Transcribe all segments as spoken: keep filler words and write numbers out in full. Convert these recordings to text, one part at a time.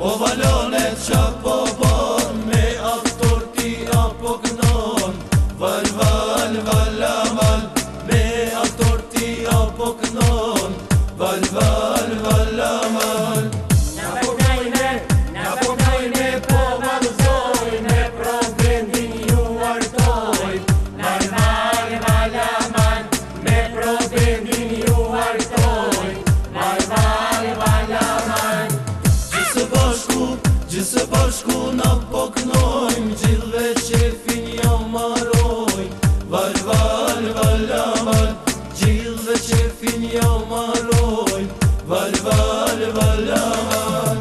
O valonet qa po bon, me aktorti apo kënon. Val, val, val, amal, me aktorti apo kënon. Val, val, val, amal. Na pogajme, na pogajme, po valzojme, pro vendin ju artoj. Val, val, val, amal, me pro vendin ju artoj. Val, val, val, amal. Gjithë bashku, gjithë bashku na poknojmë, gjithve qefin jo marojmë. Val, val, val, amal, gjithve qefin jo marojmë. Val, val, val, amal.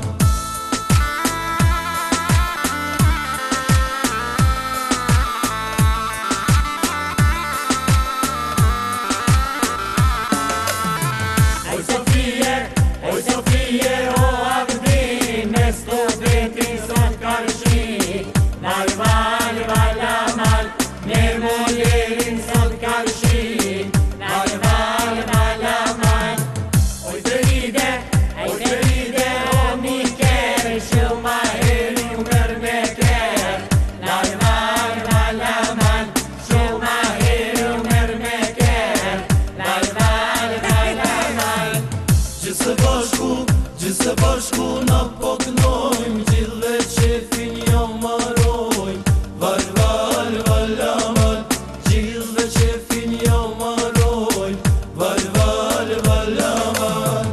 Oj Sofie, oj Sofie, o Avdin, me studentin sot karshi. Val, val, val, amal, me molerin sot karshi. Val, val, val, amal. Oj të ride, oj të ride, o miker, shëll ma heri u mër me ker. Val, val, val, amal, shëll ma heri u mër me ker. Val, val, val, amal. Gjithë bashku, gjithë bashku na poknojmë, gjithve qefin jo marojmë. Val, val, val, amal, gjithve qefin jo marojmë. Val, val, val, amal.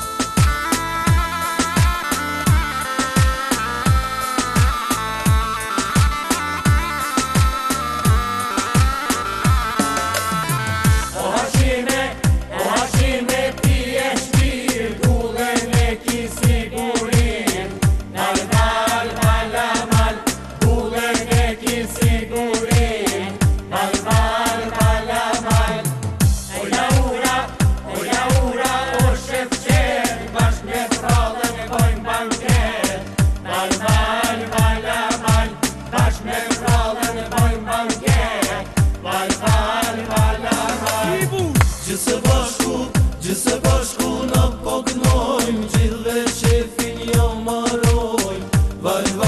O Hashime, o Hashime, ti e shtirë, gullën e ki sigurin. Val, val, val, amal, gullën e ki sigurin. Val, val, val, amal. O laura, o laura, o shefqer, bashk me prallën e bojnë banket. Val, val, val, amal, bashk me prallën e bojnë banket. Val, val, val, amal. Gjithë bashku, gjithë bashku na poknojmë, gjithve qefin jo marojmë. Val, val,